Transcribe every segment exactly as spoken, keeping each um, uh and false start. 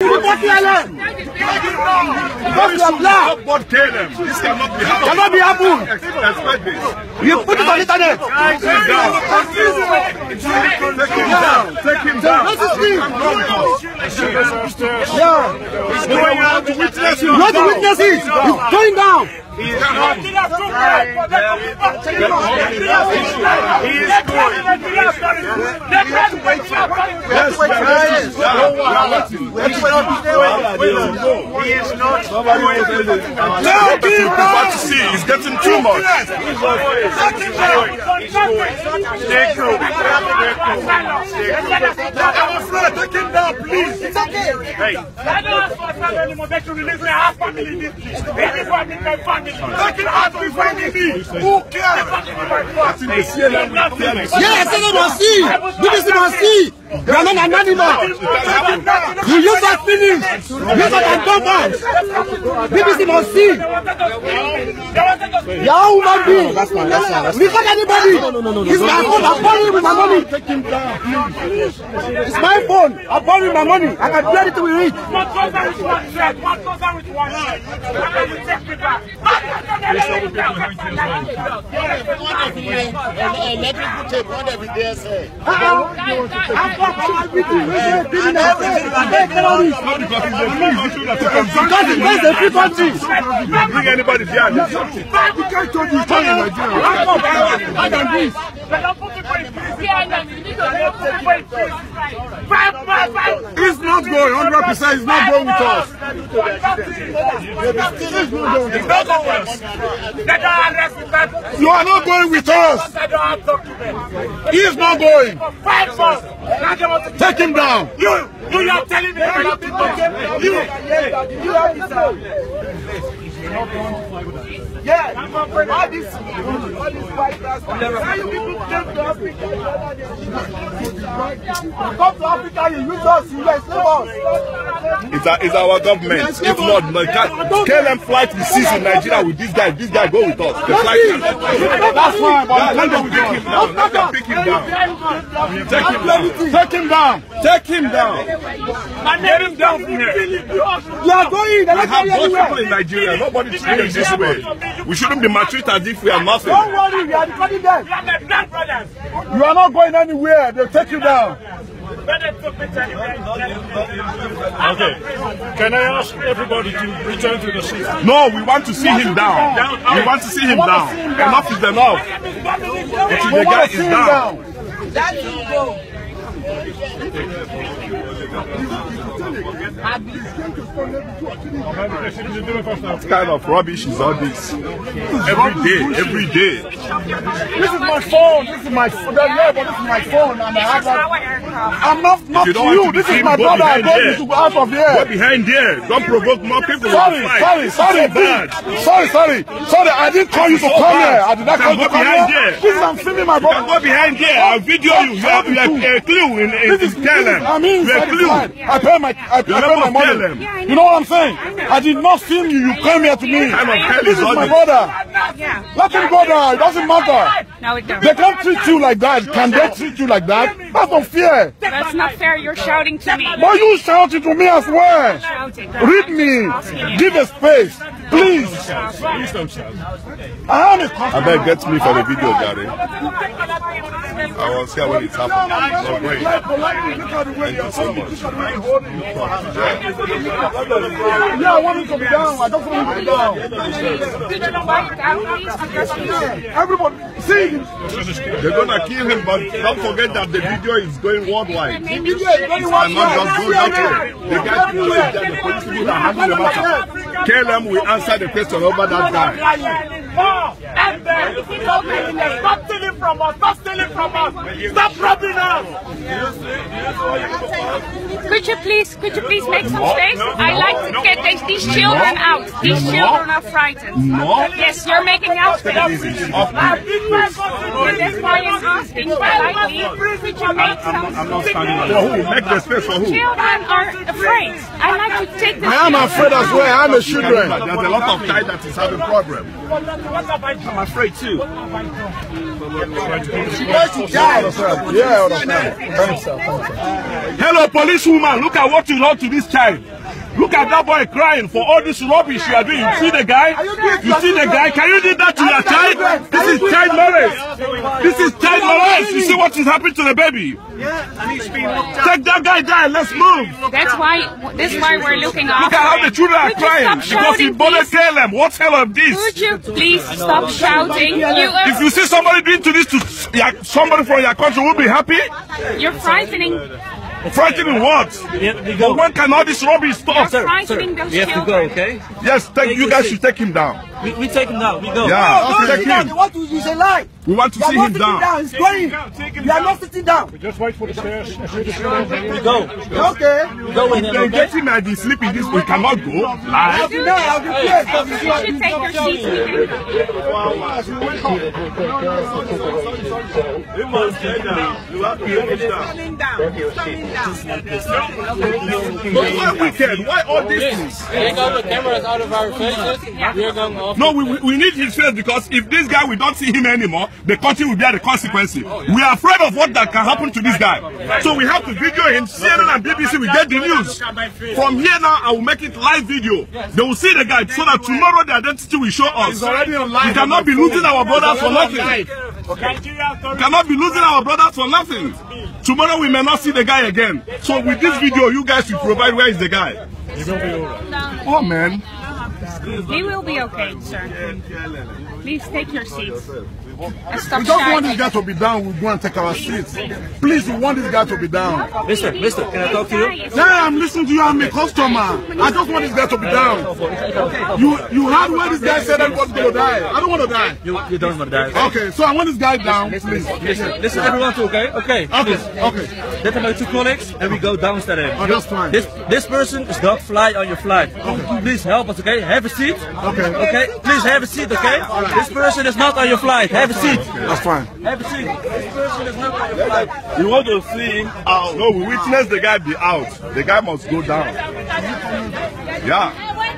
What kill them? This cannot be happening. Cannot be happening. Expect this. You put it on the internet. Take him down. Take him down. Let us leave. Yeah. He's going out to witness him. Not to witness it. He's going down. He is going. He is going. Yes, yes. He is not. No, to see. He's getting too much. Stay cool. I'm afraid. Take him down, please. It's okay. Hey. I don't ask for asylum anymore. They should release me. I have family in this place. It is what my family. They can ask me for me. Who cares? Yes, they must see. B B C must see. You are not an animal. You use that feeling. Use that and don't dance. B B C must see. You are a human being. That's fine. That's fine. We fuck anybody. It's my phone. I'm borrowing with my money. Take him down. It's my phone. I'm borrowing my money. I can do anything with it. What goes on with one thread? What goes on with one thread? How you take me back? Bring anybody behind you. You can't tell you in Nigeria. He's not going, one hundred percent he's not going with us. He's not going. You are not going with us. He is not going. Take him down. You, you are telling me that you, you are yeah, all this, all this white guys. Why you people came to Africa? Come to Africa, you use us, you enslave us. It's, a, it's our government. If not, no, K L M flight we seize in Nigeria with this guy. This guy go with us. The flight. That's why. Let them pick him down. Let them pick him down. Take him down. Take him down. Take him down. Get him down from here. You are going. We have both people in Nigeria. Nobody treats this way. We shouldn't be maltreated as if we are nothing. Don't worry, we are recording them. You are my blood brothers. You are not going anywhere. They'll take you down. Okay. Can I ask everybody to return to the seat? No, we want to see him down. We want to see him down. Enough is enough. Until the guy is down. That is go. What kind of rubbish is all this? Every day, every day. This is my phone. This is my phone. Yeah, but this is my phone, and I have that. I'm not not You don't you. want to This be is seen, my go brother. I behind told you to go out of Go here. behind there. Don't provoke more people. Sorry, sorry, sorry, bad. sorry, sorry, sorry. I didn't call you to So come bad. here. I did not You call can you to go come behind here. there. This is I'm filming my You can brother. go behind there. I'll video you. You have you have a clue in, in, This is, in this is, K L M. I mean, You have a clue. I pay my, I, I pay my money. You know what I'm saying? I did not film you. You came here to me. This is my brother. Let him go down. It doesn't matter. No, it don't. They can't treat you like that. Can they treat you like that? That's unfair. That's not fair. You're shouting to me. But you shouted to me as well. Shouting. Read me. Give a space. Please. Please don't shout. I am a I bet get me for the video, Gary. I will see when it's happening. So great. Thank you so much. Yeah, I want him to be down. I don't want him to be down. Everybody, see. They're gonna kill him, but don't forget that the video is going worldwide. The video is going I'm not just going that way. The guy is there, the police people that handle the matter. K L M will answer the question over that guy. And then, stop stealing from us. Stop stealing from us. Stop robbing us. Could you please, could you please make some space? I like to get these, these children out. These children are frightened. No. Yes, you're making out space. Off That's why I'm asking politely. Could you make some I'm not standing for who? Make the space for who? Children are afraid. I like to take the I am afraid as well. I'm a children. There's a lot of guys that is having problem. I'm afraid too. Yeah, Hello, policewoman. Look at what you done to this child. Look at that boy crying for all this rubbish you are doing. You see the guy? You see the guy? Can you do that to your child? This is child marriage. This is child marriage. You see what is happening to the baby? Take that guy down. Let's move. That's why. That's why we're looking after. Look at how the children are crying because we bothered tell them. What's hell of this? Could you please stop shouting? You are, if you see somebody doing to this to somebody from your country, will be happy. You're frightening. Frightening what? But when can all this rubbish stop? Sir, sir, we have to go, okay? Yes, take, you guys should take him down. We, we take him down, we go. Yeah, no, take him. They want to use a lie. We want to see him down. down. He's going. We are not sitting down. We just wait for the stairs. We go. Okay. We go in. If they get him and he's sleeping this, we cannot go live. You should take your seats. We must get down. You have to get down. Coming down. Coming down. But why wicked? Why all this? They got the cameras out of our faces. We are going off. No, we, we need his face because if this guy, we don't see him anymore, the country will bear the consequences. We are afraid of what that can happen to this guy. So we have to video him. C N N and B B C will get the news. From here now, I will make it live video. They will see the guy so that tomorrow the identity will show us. We cannot be losing our brothers for nothing. We cannot be losing our brothers for nothing. Tomorrow we may not see the guy again. So with this video, you guys will provide where is the guy. Oh man. He will be okay, sir. Please take your seats. Stop We don't shouting. want this guy to be down. We go and take our seats. Please, we want this guy to be down. Mister, mister, can I talk to you? Yeah, I'm listening to you. I'm a customer. I just want this guy to be down. You you heard where this guy said everybody's going to die. I don't want to die. You, you don't want to die. Okay, so I want this guy down, please. Listen, listen, everyone too, okay? Okay. Okay, okay. Let my two colleagues and we go downstairs. Oh, that's fine. This this person is not fly on your flight. Okay. Please help us, okay? Have a seat. Okay. Okay? Please have a seat, okay? This person is not on your flight. Have a seat. That's fine. Have a seat. This person is not on your flight. You want to see out. No, we witness the guy be out. The guy must go down. Yeah.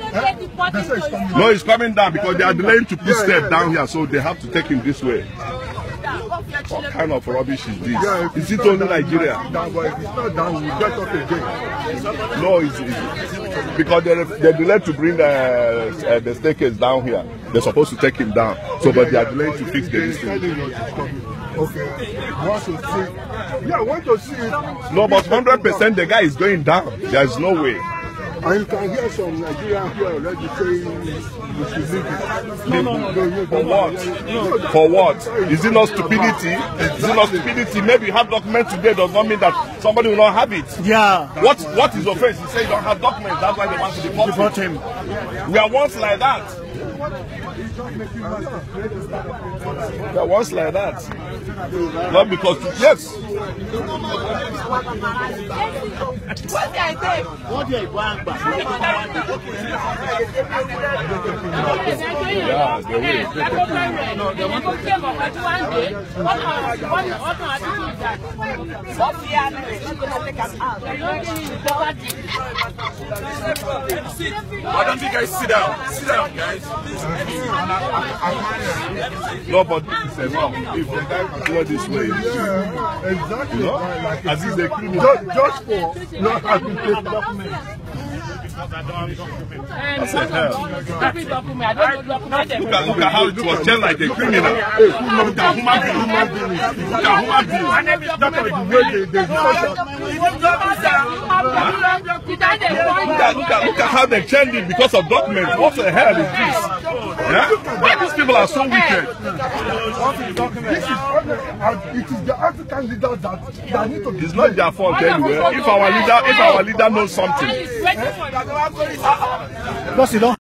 No, he's coming down because they are delaying to put step down here, so they have to take him this way. What kind of rubbish is this? Is it only Nigeria? If it's not down, we get up again. No, it's, it's because they're, they're delayed to bring the, uh, the staircase down here. They're supposed to take him down. So, but they are delayed to fix the distance. Okay. Want to see? Yeah, I want to see it. No, but one hundred percent the guy is going down. There's no way. And you can hear some Nigerian here already saying we should leave it. No, no, no, no, no. For what? For what? Is it not stupidity? Is it not stupidity? Maybe you have documents today does not mean that somebody will not have it. Yeah. What What is offense? You say you don't have documents. That's why they want to deport him. We are once like that. We are once like that. Not because yes. What did I say? Yeah, they will. Why don't you guys sit down? Sit down, guys. No, but this is enough. If the guy go this way, Yeah, exactly. you know, Like as if they criminal. just, just for not having paid documents. That's a hell. Look at, look at how it was just like a criminal. Look at human being. Look at human being. That's the way they, they Look at, look at, look at how they changed it because of documents. What the hell is this? Yeah? Why these people are so wicked? This is, it is the African leaders that, that need to be. It's not their fault anyway. If our leader, if our leader knows something. Plus, you don't